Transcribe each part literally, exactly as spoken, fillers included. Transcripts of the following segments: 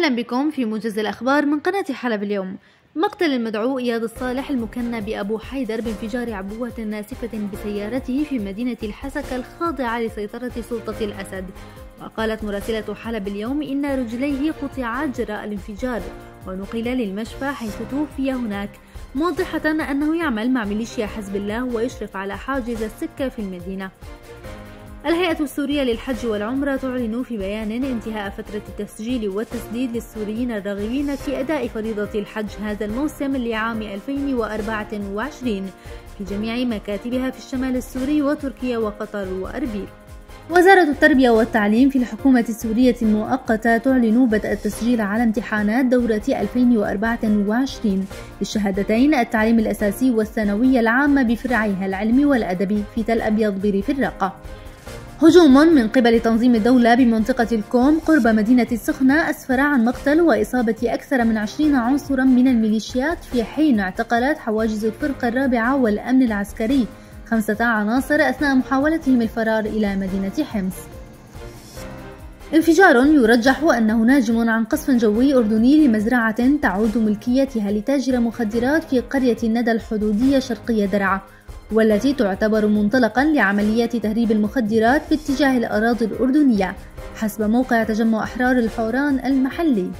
أهلا بكم في موجز الأخبار من قناة حلب اليوم. مقتل المدعو إياد الصالح المكنى بأبو حيدر بانفجار عبوة ناسفة بسيارته في مدينة الحسكة الخاضعة لسيطرة سلطة الأسد. وقالت مراسلة حلب اليوم إن رجليه قطعا جراء الانفجار ونقل للمشفى حيث توفي هناك، موضحة أنه يعمل مع ميليشيا حزب الله ويشرف على حاجز السكة في المدينة. الهيئة السورية للحج والعمرة تعلن في بيان انتهاء فترة التسجيل والتسديد للسوريين الراغبين في أداء فريضة الحج هذا الموسم لعام ألفين وأربعة وعشرين في جميع مكاتبها في الشمال السوري وتركيا وقطر وأربيل. وزارة التربية والتعليم في الحكومة السورية المؤقتة تعلن بدء التسجيل على امتحانات دورة ألفين وأربعة وعشرين للشهادتين التعليم الأساسي والثانوية العامة بفرعيها العلمي والأدبي في تل أبيض بريف الرقة. هجوم من قبل تنظيم الدولة بمنطقة الكوم قرب مدينة السخنة أسفر عن مقتل وإصابة أكثر من عشرين عنصرا من الميليشيات، في حين اعتقلت حواجز الفرقة الرابعة والأمن العسكري خمسة عناصر أثناء محاولتهم الفرار إلى مدينة حمص. انفجار يرجح أنه ناجم عن قصف جوي أردني لمزرعة تعود ملكيتها لتاجر مخدرات في قرية الندى الحدودية شرقي درعا، والتي تعتبر منطلقا لعمليات تهريب المخدرات باتجاه الأراضي الأردنية حسب موقع تجمع أحرار الحوران المحلي.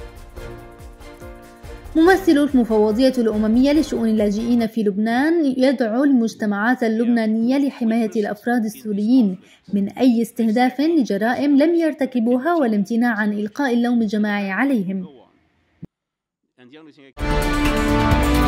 ممثل المفوضية الأممية لشؤون اللاجئين في لبنان يدعو المجتمعات اللبنانية لحماية الأفراد السوريين من أي استهداف لجرائم لم يرتكبوها والامتناع عن إلقاء اللوم الجماعي عليهم.